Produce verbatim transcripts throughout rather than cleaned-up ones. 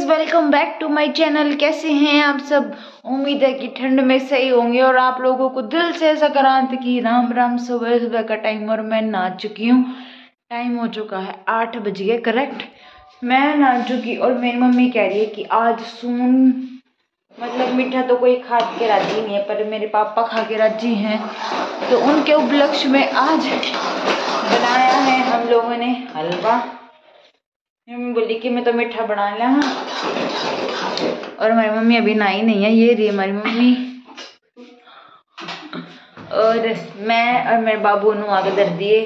Guys, welcome back to my channel. कैसे हैं आप सब? उम्मीद है कि ठंड में सही होंगे और आप लोगों को दिल से संक्रांत की राम राम। सुबह सुबह का टाइम और मैं नहा चुकी हूँ। टाइम हो चुका है आठ बज गए करेक्ट। मैं नहा चुकी और मेरी मम्मी कह रही है कि आज सून मतलब मीठा तो कोई खा के राजी नहीं है, पर मेरे पापा खा के राजी हैं, तो उनके उपलक्ष्य में आज बनाया है हम लोगों ने हलवा। मम्मी बोली कि मैं तो मीठा बना लिया हूँ। और हमारी मम्मी अभी नहाई नहीं है, ये रही हमारी मम्मी। और मैं और मेरे बाबू नु आगे धर दिए।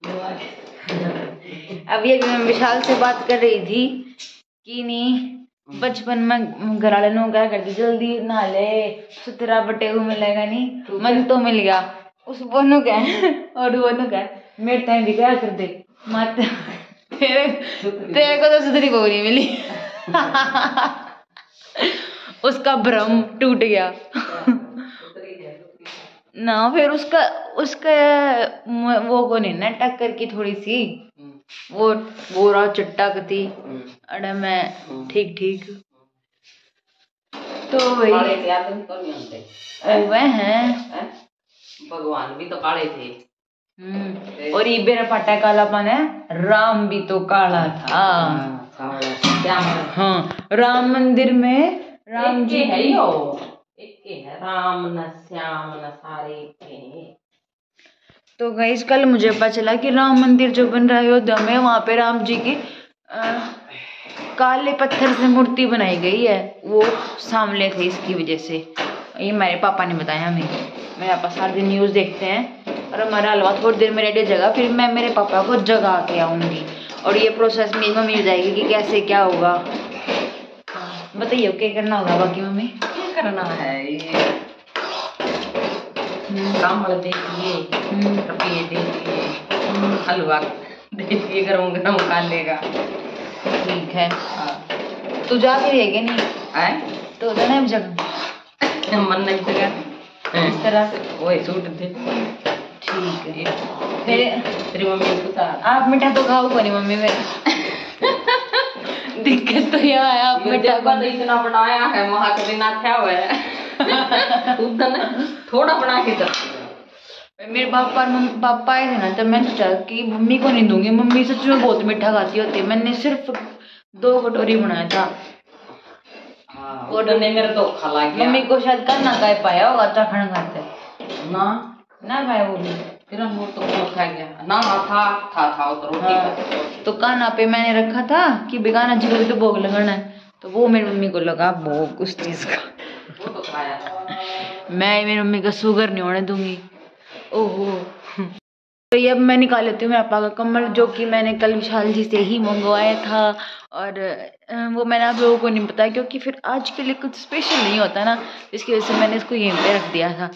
अभी अभी मैं विशाल से बात कर रही थी कि नहीं बचपन में घर वाले नु क्या करती, जल्दी नहा ले सुतरा बटे हुए मिलेगा नहीं, मन तो मिल गया उस बोनू का। और वो नु का मेरे टाइम भी क्या कर दे मत तेरे तेरे को तो सुधरी बहू नहीं मिली। उसका भ्रम टूट गया ना। फिर उसका उसका वो को नहीं ना टक्कर की थोड़ी सी, वो बोरा चट्टा कती। अरे मैं ठीक ठीक तो वही वह हैं भगवान भी तो काले थे। हम्म और ये बेरा पटा काला पान है, राम भी तो काला था। क्या हाँ, राम मंदिर में राम जी है यो एक के है, राम न श्याम न सारे के। तो गाइस कल मुझे पता चला कि राम मंदिर जो बन रहा है अयोध्या में, वहां पे राम जी की आ, काले पत्थर से मूर्ति बनाई गई है। वो सांवले थे इसकी वजह से। ये मेरे पापा ने बताया हमें। मेरे पापा सारे दिन न्यूज़ देखते हैं और हमारा हलवा थोड़ी देर में रेडी हो जाएगा, फिर मैं मेरे पापा को जगा के आऊँगी और ये प्रोसेस मेरी मम्मी बताएगी कि कैसे क्या होगा। बताइए क्या करना होगा बाकी मम्मी? क्या करना है ये काम वाले देखिए, रुपये देखिए, हलवा देखिए, गरम गरम खा लेगा। ठीक है। तू जा भी रहेगा नहीं आए तो जाना है जगह मन नहीं जगह इस तरह वही सूट थे। ठीक है। फिर तेरी मम्मी को आप मीठा तो खाओ को नहीं मम्मी मेरे। दिक्कत तो यह है आप मीठा तो इतना बनाया है, वहां कभी ना खाया हुआ है। उधर थोड़ा बना के दे। मेरे पापा पापा आए थे ना, तब मैंने सोचा कि मम्मी को नहीं दूंगी, मम्मी सच में बहुत मीठा खाती होती है। मैंने सिर्फ दो कटोरी बनाया था। हाँ, और ने मेरे तो खा गया। मम्मी को शायद करना कह पाया होगा चखण खाते ना ना भाई वो भी फिर हम तो खा गया ना था था था तो रोटी हाँ। तो काना पे मैंने रखा था कि बेगाना जी को भी तो भोग लगाना है, तो वो मेरी मम्मी को लगा भोग उस चीज का। वो तो खाया था। मैं मेरी मम्मी का शुगर नहीं होने दूंगी। ओहो। तो ये अब मैं निकाल लेती हूँ मेरे पापा का कम्बल, जो कि मैंने कल विशाल जी से ही मंगवाया था। और वो मैंने आप लोगों को नहीं बताया क्योंकि फिर आज के लिए कुछ स्पेशल नहीं होता ना, इसकी वजह से मैंने इसको यहीं पे रख दिया था।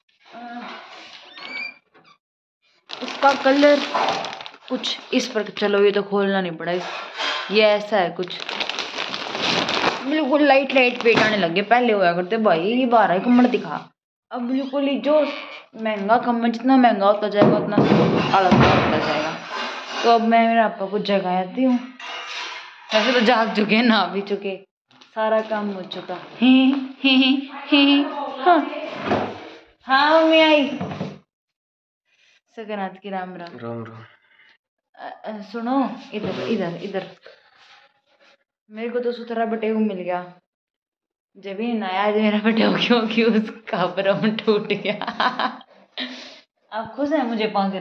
इसका कलर कुछ इस पर, चलो ये तो खोलना नहीं पड़ा। ये ऐसा है कुछ बिल्कुल लाइट लाइट पेट आने लगे। पहले होया करते भाई ये बारह कम्बल दिखा, अब बिल्कुल ही जो महंगा कम्बल जितना महंगा होता जाएगा उतना अलग होता जाएगा। तो अब मैं मेरे पापा को जगाती हूँ। वैसे तो जाग चुके, ना भी चुके, सारा काम हो चुका। ही ही ही हाँ हाँ मम्मी आई। संक्रांत की राम राम राम राम। सुनो इधर इधर इधर, मेरे को तो सुथरा बटे हुए मिल गया। जब ही नया आज मेरा बटे क्योंकि उसका भ्रम टूट गया। आप खुश हैं मुझे पाकर?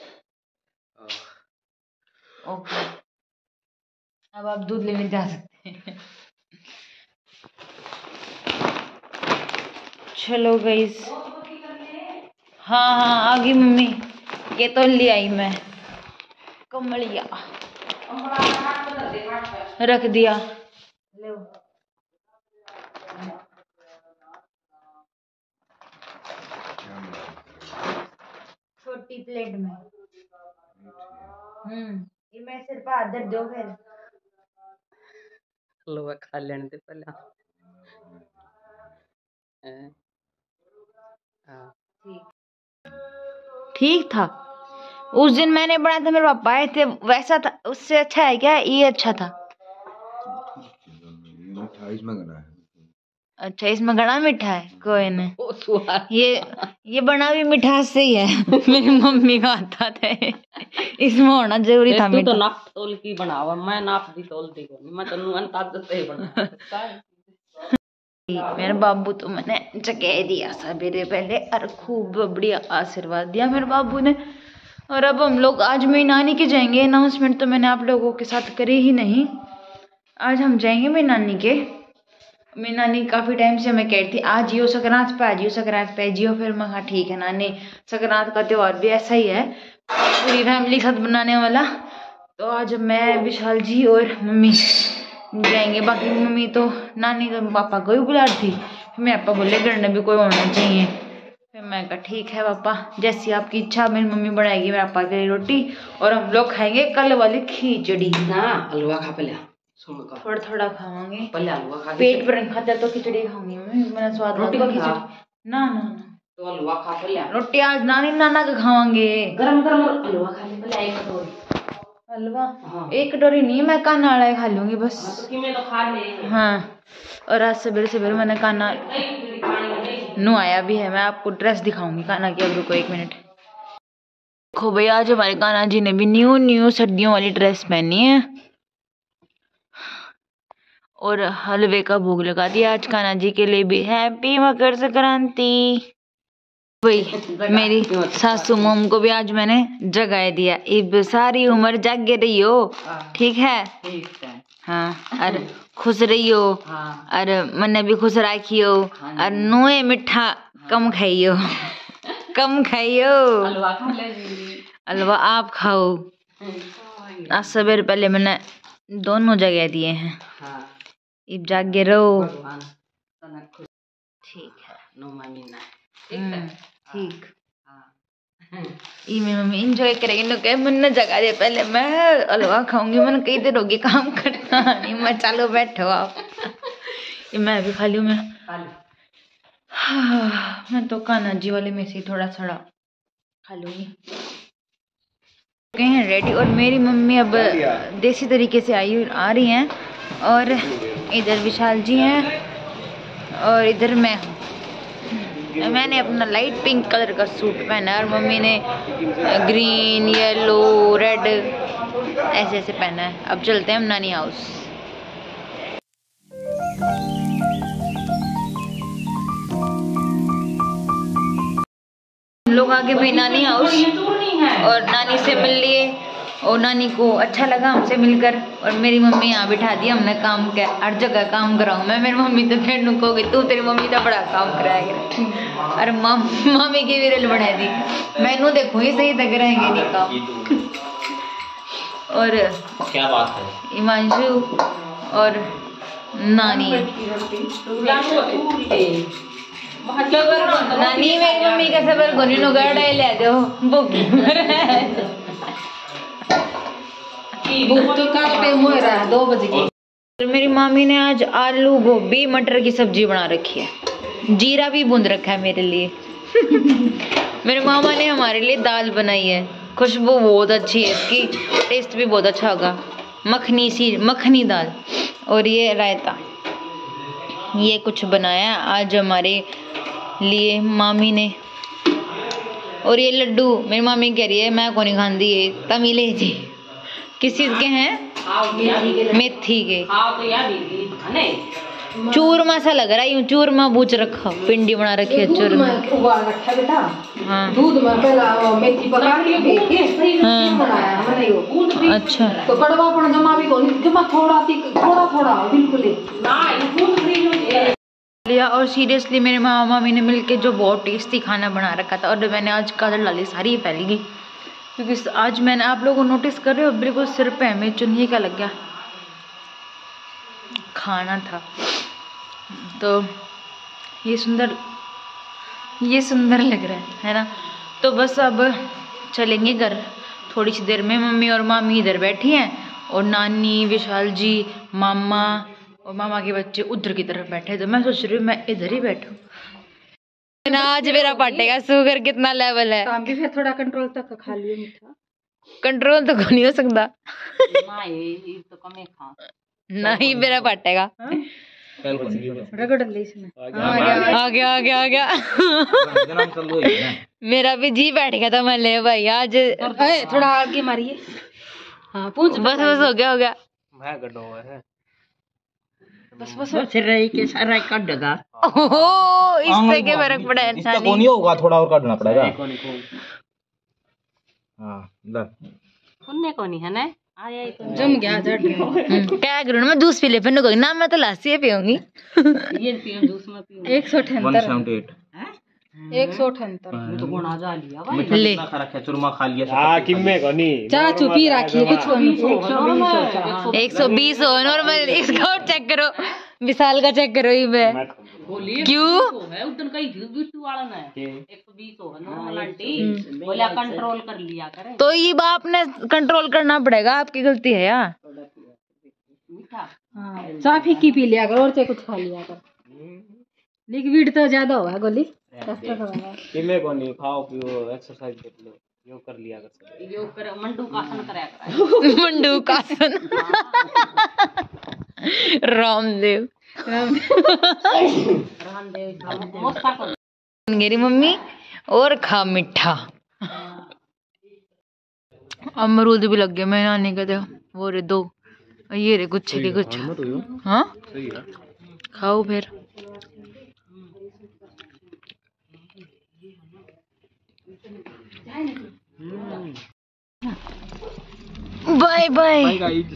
ओके, अब आप दूध लेने जा सकते हैं। चलो गाइस, हाँ हाँ आ गई मम्मी। ये तो ले आई मैं कमलिया, रख दिया। लो छोटी प्लेट में। हम्म ये मैं सिर पर हाथ धर दो फिर हलवा खा लेने दे पहले। ठीक था। उस दिन मैंने बनाया था, मेरे पापा आए थे, वैसा था? उससे अच्छा है क्या? ये अच्छा था। मीठा इसमें घना है। अच्छा इसमें घना मीठा है, कोई नहीं। ये ये बना भी मिठास से ही है। मेरी मम्मी का आता था, इसमें होना जरूरी था। तू तो नाप तोल की बनावा, मैं नाप दी तोल दी को मैं तो अंदाज से बना। मेरे बाबू तो मैंने जगह दिया सवेरे पहले और खूब बढ़िया आशीर्वाद दिया मेरे बाबू ने। और अब हम लोग आज मेरी नानी के जाएंगे। अनाउंसमेंट तो मैंने आप लोगों के साथ करी ही नहीं। आज हम जाएंगे मेरी नानी के। मेरी नानी काफ़ी टाइम से हमें कहती थी आज जियो संक्रांत पे, आज जियो संक्रांत पे जियो। फिर मैं कहा ठीक है नानी, संक्रांत का त्यौहार भी ऐसा ही है पूरी फैमिली के साथ बनाने वाला। तो आज मैं विशाल जी और मम्मी जाएंगे। बाकी मम्मी तो नानी तो पापा को ही बुला रही थी। फिर मेरे पापा बोले घर में भी कोई होना चाहिए। फिर मैं कहा ठीक है पापा, जैसी आपकी इच्छा। मेरी मम्मी बनाएगी मेरे पापा के लिए रोटी और हम लोग खाएंगे कल वाली खिचड़ी। ना हलवा खा पहले, थोड़ा थोड़ा खावांगे, पहले हलवा खा। पेट पर नहीं खाता तो खिचड़ी खाऊंगी मैं, मेरा स्वाद रोटी लगता खिचड़ी। ना ना ना तो हलवा खा पहले। रोटी आज नानी नाना का खावांगे। गरम गरम हलवा खा ले पहले एक कटोरी हलवा। हाँ। एक कटोरी नहीं, मैं काना वाला खा लूंगी बस। हाँ, तो कि मैं तो खा ले। हाँ और आज सवेरे सवेरे मैंने काना नुआया भी है। मैं आपको ड्रेस दिखाऊंगी काना की, अब रुको एक मिनट। देखो भाई आज हमारे काना जी ने भी न्यू न्यू सर्दियों वाली ड्रेस पहनी है और हलवे का भोग लगा दिया आज काना जी के लिए भी। हैप्पी मकर संक्रांति। भाई मेरी सासू मम को भी आज मैंने जगाए दिया। इब सारी उम्र जागे रही हो, ठीक है? ठीक है। हाँ और खुश रही हो। हाँ। और मन भी खुश राखियो। हाँ। और नुए मिठा कम खाइयो। कम खाइयो। हलवा खा ले जी। हलवा आप खाओ। आज सवेरे पहले मैंने दोनों जगह दिए हैं। हाँ। इब जागे रहो। ठीक है। नो महीना ठीक है ठीक। हाँ। ई मेरी मम्मी इंजॉय करेगी। नो कहे मन जगा दे पहले मैं हलवा खाऊंगी। मन कई देर होगी काम करना नहीं। मैं चलो बैठो आप। ये मैं भी खा लूँ मैं। हाँ, मैं तो कान्हा जी वाले में से थोड़ा थोड़ा खा लूंगी। गए हैं रेडी और मेरी मम्मी अब देसी तरीके से आई आ रही हैं। और इधर विशाल जी हैं और इधर मैं हूँ। मैंने अपना लाइट पिंक कलर का सूट पहना है और मम्मी ने ग्रीन येलो रेड ऐसे ऐसे पहना है। अब चलते हैं हम नानी हाउस। हम लोग आगे भी नानी हाउस और नानी से मिल लिए और नानी को अच्छा लगा हमसे मिलकर। और मेरी मम्मी यहाँ बिठा दी हमने काम किया। हर जगह काम कराऊँ मैं। मेरी मम्मी तो फिर नुकोगी तू तेरी मम्मी तो बड़ा काम कराएगा। अरे मम्मी की विरल बना दी मैनू देखो ही सही तक रहेंगे नहीं काम। और क्या बात है हिमांशु और नानी नानी मेरी मम्मी का सबर गोनी नो गाड़ा ले दो बुक तो काटते हुए रहा दो बजे की। मेरी मामी ने आज आलू गोभी मटर की सब्जी बना रखी है। जीरा भी बूंद रखा है मेरे लिए। मेरे मामा ने हमारे लिए दाल बनाई है। खुशबू बहुत अच्छी है इसकी, टेस्ट भी बहुत अच्छा होगा। मखनी सी मखनी दाल और ये रायता, ये कुछ बनाया आज हमारे लिए मामी ने। और ये लड्डू मेरी मामी कह रही है मैं को नहीं खाती ये तमिले थी। किस चीज के हैं? मेथी के। चूरमा सा लग रहा है। चूरमा बूच रखा, पिंडी बना रखी है चूरमा। उबाल रखा बेटा। हाँ। दूध में पहला मेथी पका के फेंक के हाँ। बनाया मैंने यो। अच्छा तो कड़वापन जमा भी कोनी, जमा थोड़ा सी थोड़ा थोड़ा बिल्कुल ही ना लिया। और सीरियसली मेरे मामा मामी ने मिलके जो बहुत टेस्टी खाना बना रखा था। और मैंने आज काजल डाली सारी फैल गई क्योंकि आज मैंने आप लोगों को नोटिस कर रहे हो बिल्कुल सिर पे हमें चुनिए क्या लग गया खाना था। तो ये सुंदर ये सुंदर लग रहा है है ना। तो बस अब चलेंगे घर थोड़ी सी देर में। मम्मी और मामी इधर बैठी हैं और नानी विशाल जी मामा और मामा के बच्चे उधर की तरफ बैठे। तो मैं सोच रही हूँ मैं इधर ही बैठूं ना। आज मेरा पटेगा शुगर कितना लेवल है। काम भी फिर थोड़ा कंट्रोल तक खा लियो मीठा। कंट्रोल तो नहीं हो सकता। ना ये तो कम ही खा। नहीं मेरा फटेगा। रगड़ ले इसमें। आ गया आ गया आ गया आ गया मेरा भी जी बैठ गया था। मैं ले भाई आज ए, थोड़ा आगे मारिए। हाँ पूछ बस बस हो गया हो गया। बस बस के सारा कट देगा। ओहो इससे क्या फर्क पड़ा है? इसका कोनी होगा, थोड़ा और काटना पड़ेगा। हाँ ला सुनने को नहीं है ना। आया तो जम गया झड़ क्या करूँ मैं? जूस पी ले फिर कोई ना, मैं तो लस्सी पीऊंगी। ये पियो जूस में पियो। एक सौ अठहत्तर एक एक सौ अठहत्तर तो कौन आ जा लिया भाई। ले चूरमा खा लिया। हाँ किम्मे को नहीं चाह चुपी रखिए कुछ नहीं। एक सौ बीस हो नॉर्मल। इसका और चेक करो, विशाल का चेक करो ही मैं। बोलिए क्यों है उधर कहीं थी बिट्टू वाला ना एक सौ बीस हो है नॉर्मल आंटी बोला कंट्रोल कर लिया करे। तो ये बाप ने कंट्रोल करना पड़ेगा, आपकी गलती है यार। मीठा हाँ चाह फीकी पी लिया कर और चाहे कुछ खा लिया कर। लिक्विड तो ज्यादा होगा गोली। किम्मे को नहीं, खाओ पियो एक्सरसाइज कर लो, योग कर लिया कर। योग कर मंडू कासन कराया कर। मंडू कासन रामदेव रामदेव मोस्ता को मेरी मम्मी और खा मिठा। अमरूद भी लग गए मैं नानी का। वो रे दो, ये रे गुच्छे के गुच्छा। हाँ खाओ फिर। Bye bye.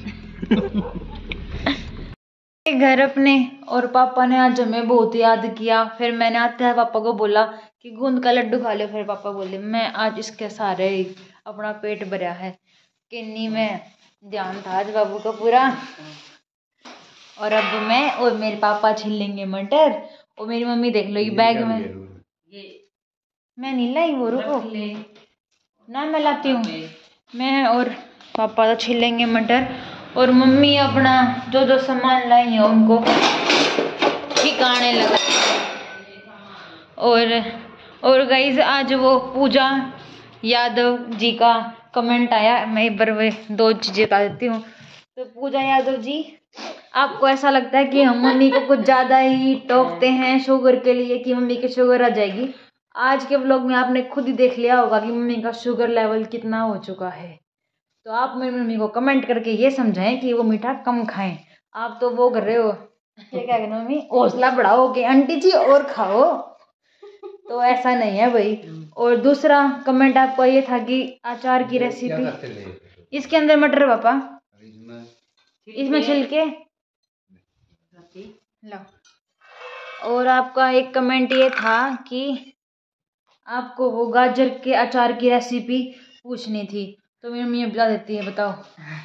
घर अपने और पापा ने आज हमें बहुत याद किया। फिर मैंने आते हैं पापा को बोला कि गूंद का लड्डू खा लो। फिर पापा बोले मैं आज इसके सारे ही अपना पेट भरा है। किन्नी में ध्यान था आज बाबू का पूरा। और अब मैं और मेरे पापा छील लेंगे मटर। और मेरी मम्मी देख लो ये बैग में मैं नहीं लाई वो रुको ना मैं लाती हूँ। मैं और पापा तो छीलेंगे मटर और मम्मी अपना जो जो सामान लाई है उनको ठिकाने लगा। और और गाइस आज वो पूजा यादव जी का कमेंट आया। मैं एक बार वे दो चीज़ें बता देती हूँ। तो पूजा यादव जी, आपको ऐसा लगता है कि हम मम्मी को कुछ ज़्यादा ही टोकते हैं शुगर के लिए कि मम्मी की शुगर आ जाएगी। आज के व्लॉग में आपने खुद ही देख लिया होगा कि मम्मी का शुगर लेवल कितना हो चुका है। तो आप मेरी मम्मी को कमेंट करके ये समझाएं कि वो मीठा कम खाएं। आप तो वो कर रहे हो क्या क्या कहना मम्मी, हौसला बढ़ाओ कि आंटी जी और खाओ। तो ऐसा नहीं है भाई। और दूसरा कमेंट आपका ये था कि अचार की रेसिपी इसके अंदर मटर पापा इसमें छिलके लो। और आपका एक कमेंट ये था कि आपको वो गाजर के अचार की रेसिपी पूछनी थी। तो मेरी मम्मी बता देती है, बताओ।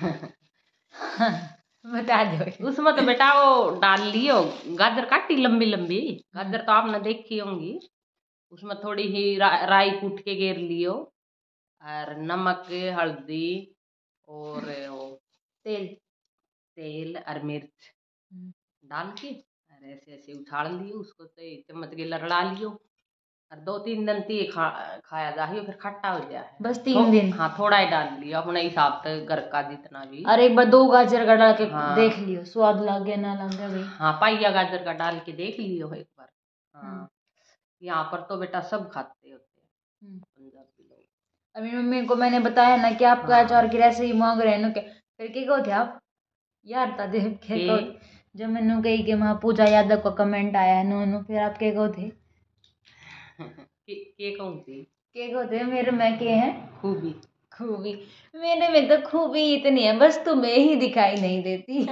बता दो। उसमें तो बेटा वो डाल लियो गाजर काटी लंबी लंबी। गाजर तो आपने देखी होंगी। उसमें थोड़ी ही रा, राई कूट के घेर लियो और नमक हल्दी और वो तेल तेल और मिर्च डाल के और ऐसे ऐसे उछाल लियो उसको। तो चम्मच के लड़ा लियो और दो तीन दिन ती खा खाया जाए फिर खट्टा हो जाए। बस तीन दिन। हाँ थोड़ा ही डाल लियो अपने हिसाब से घर का जितना भी। अरे एक बार दो गाजर का डाल के हाँ। देख लियो स्वाद लग गया ना लग गया भाई। हाँ पाइया गाजर का डाल के देख लियो एक बार। हाँ यहाँ पर तो बेटा सब खाते होते हैं पंजाबी लोग। अभी मम्मी को मैंने बताया ना कि आपका हाँ। अचार की रेसिपी मांग रहे हैं फिर के कहो थे आप यार ता देख के कहो जब मैंने कही कि वहाँ पूजा यादव का कमेंट आया है नो नो फिर आप के कहो थे के, के कौन सी के कहो थे मेरे में के हैं खूबी खूबी। मेरे में तो खूबी इतनी है बस तुम्हें ही दिखाई नहीं देती।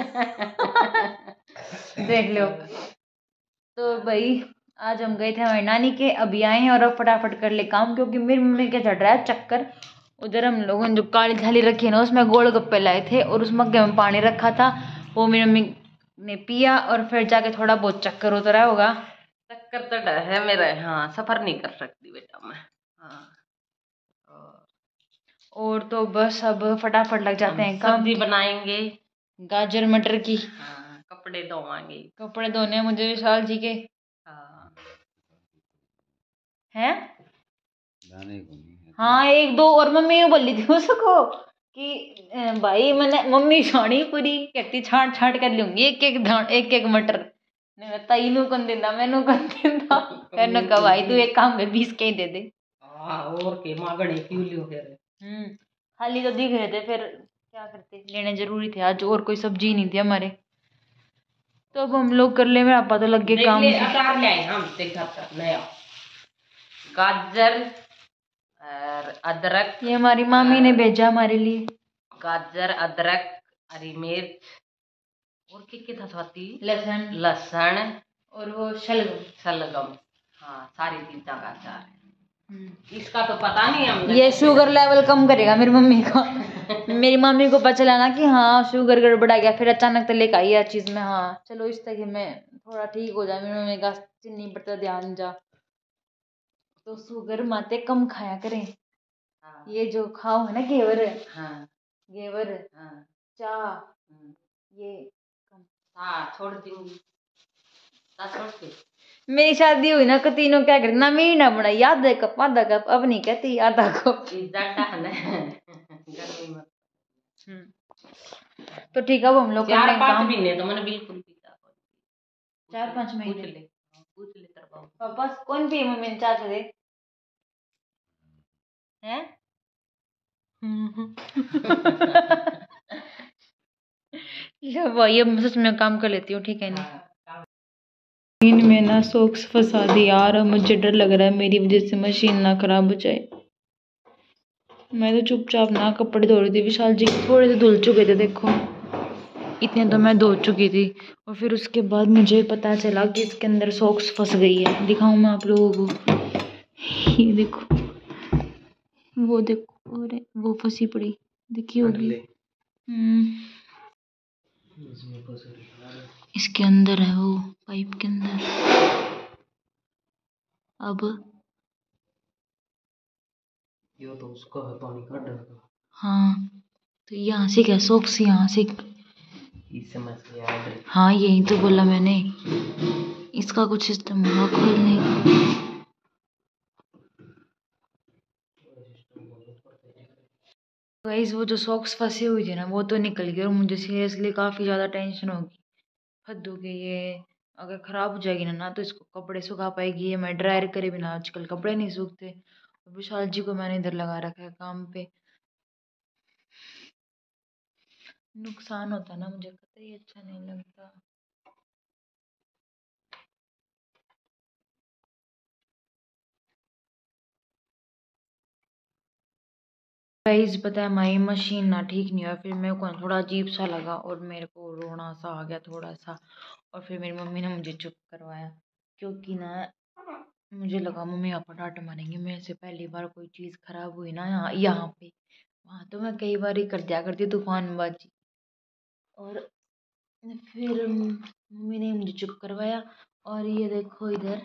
देख लो। तो भाई आज हम गए थे हमारी नानी के, अभी आए हैं और अब फटाफट कर ले काम क्योंकि मेरी मम्मी के चढ़ रहा है चक्कर। उधर हम लोगों ने जो काली थाली रखी है ना उसमें गोल गप्पे लाए थे और उस मग्गे में पानी रखा था वो मेरी मम्मी ने पिया और फिर जाके थोड़ा बहुत चक्कर उतरा होगा। चक्कर तो डर है मेरा। हाँ सफर नहीं कर सकती बेटा मैं। हाँ और तो बस अब फटाफट लग जाते हैं काम। सब्जी बनाएंगे गाजर मटर की। हाँ कपड़े धोवाएंगे। कपड़े धोने मुझे विशाल जी के हाँ हैं। हाँ एक दो और मम्मी बोली थी उसको कि अ, भाई मैंने मम्मी छाणी पूरी कहती छाट छाट कर लूंगी एक एक धान एक एक मटर ने ताई नू कौन देंदा मैनू कौन देंदा कहने का भाई तू एक काम कर बीस के ही दे दे। हाँ और के मांगने क्यों लियो फिर। हम्म खाली तो दिख रहे थे फिर क्या करते लेने जरूरी थे आज और कोई सब्जी नहीं थी हमारे तो अब हम लोग कर ले मेरा पता लग गया काम ले अचार ले आए हम देखा था नया गाजर और अदरक ये हमारी मामी ने भेजा हमारे लिए गाजर अदरक हरी मिर्च और क्या क्या था स्वाति लहसुन लहसुन और वो शलगम शलगम हाँ सारी चीजा का अचार है। इसका तो पता नहीं हमने ये शुगर लेवल कम करेगा मेरी मम्मी का मेरी मम्मी को पता चला ना कि हाँ शुगर गड़बड़ा गया फिर अचानक तो लेकर आई हर चीज में हाँ चलो इस तरह में थोड़ा ठीक हो जाए मेरी मम्मी का चीनी पर ध्यान जा तो शुगर माते कम खाया करें। हाँ, ये जो खाओ है ना घेवर हाँ, घेवर हाँ, चाह हम्म, ये हाँ छोड़ दूंगी हाँ, छोड़ के मेरी शादी हुई ना को तीनों क्या करते ना मेरी ना बनाई आधा कप आधा कप अब नहीं कहती आधा कप ज्यादा है ना गर्मी में तो ठीक है अब हम लोग चार करने पांच काम महीने तो मैंने बिल्कुल पीता चार पांच पूछ महीने ले पूछ ले तेरे बाबू पापा कौन पिए मम्मी ने चाचा दे हैं ये भाई अब मैं सच में काम कर लेती हूँ ठीक है नहीं मशीन में ना सॉक्स फंसा दी यार अब मुझे डर लग रहा है मेरी वजह से मशीन ना खराब हो जाए। मैं तो चुपचाप ना कपड़े धो रही थी विशाल जी थोड़े से धुल चुके थे देखो इतने तो मैं धो चुकी थी और फिर उसके बाद मुझे पता चला कि इसके अंदर सॉक्स फंस गई है। दिखाऊं मैं आप लोगों को ये देखो वो देखो अरे वो फंसी पड़ी देखी होगी हम्म इसके अंदर है वो पाइप के अंदर। अब यो तो उसका है पानी का डर का हाँ तो यहाँ से क्या सॉक्स यहाँ से इस समय से याद है हाँ यही तो बोला मैंने इसका कुछ सिस्टम होगा खोलने का। गाइस वो जो सॉक्स फंसी हुई थी ना वो तो निकल गई और मुझे सीरियसली काफ़ी ज़्यादा टेंशन होगी फद्दू के ये अगर ख़राब हो जाएगी ना ना तो इसको कपड़े सुखा पाएगी ये मैं ड्रायर करे बिना आजकल कपड़े नहीं सूखते। और विशाल जी को मैंने इधर लगा रखा है काम पे नुकसान होता है ना मुझे पता ही अच्छा नहीं लगता। गाइस पता है हमारी मशीन ना ठीक नहीं हुआ फिर मेरे को थोड़ा अजीब सा लगा और मेरे को रोना सा आ गया थोड़ा सा और फिर मेरी मम्मी ने मुझे चुप करवाया क्योंकि ना मुझे लगा मम्मी पापा डांट मारेंगे मेरे से पहली बार कोई चीज़ खराब हुई ना यहाँ यहाँ पे वहाँ तो मैं कई बार ही कर दिया करती तूफानबाजी और फिर मम्मी ने मुझे चुप करवाया। और ये देखो इधर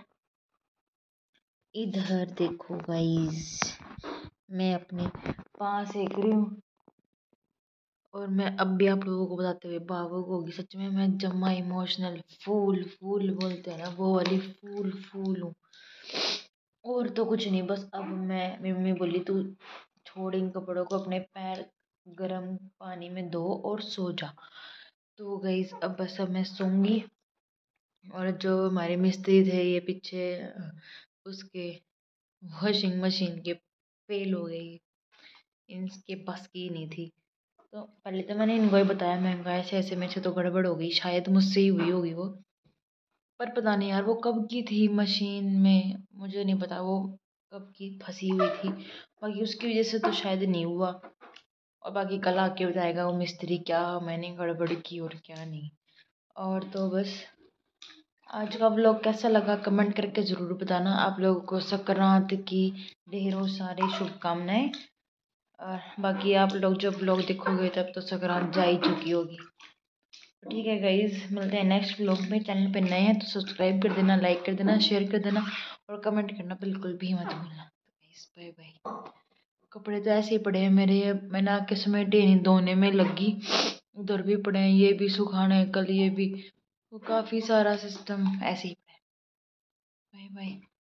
इधर देखो गाइस मैं अपने पास सेक रही हूँ और मैं अब भी आप लोगों को बताते हुए भावुक होगी सच में मैं जम्मा इमोशनल फूल फूल बोलते हैं ना वो वाली फूल फूल हूँ और तो कुछ नहीं बस अब मैं मेरी मम्मी बोली तू छोड़ इन कपड़ों को अपने पैर गर्म पानी में धो और सो जा। तो गाइस अब बस अब मैं सोऊंगी और जो हमारे मिस्त्री थे ये पीछे उसके वॉशिंग मशीन के फेल हो गई इनके पास की नहीं थी तो पहले तो मैंने इनको ही बताया मैं कहा ऐसे ऐसे मेरे से तो गड़बड़ हो गई शायद मुझसे ही हुई होगी वो पर पता नहीं यार वो कब की थी मशीन में मुझे नहीं पता वो कब की फंसी हुई थी बाकी उसकी वजह से तो शायद नहीं हुआ और बाकी कल आके बताएगा वो मिस्त्री क्या मैंने गड़बड़ की और क्या नहीं। और तो बस आज का व्लॉग कैसा लगा कमेंट करके ज़रूर बताना। आप लोगों को संक्रांत की ढेरों सारी शुभकामनाएं और बाकी आप लोग जब व्लॉग देखोगे तब तो संक्रांत जा ही चुकी होगी। तो ठीक है गाइज मिलते हैं नेक्स्ट व्लॉग में। चैनल पे नए हैं तो सब्सक्राइब कर देना लाइक कर देना शेयर कर देना और कमेंट करना बिल्कुल भी मत भूलना। तो गाइज बाय बाय। कपड़े तो ऐसे ही पड़े हैं मेरे मैंने आके समेटे नहीं धोने में लगी उधर भी पड़े हैं ये भी सुखाने कल ये भी वो काफ़ी सारा सिस्टम ऐसे ही पड़ा है। Bye bye.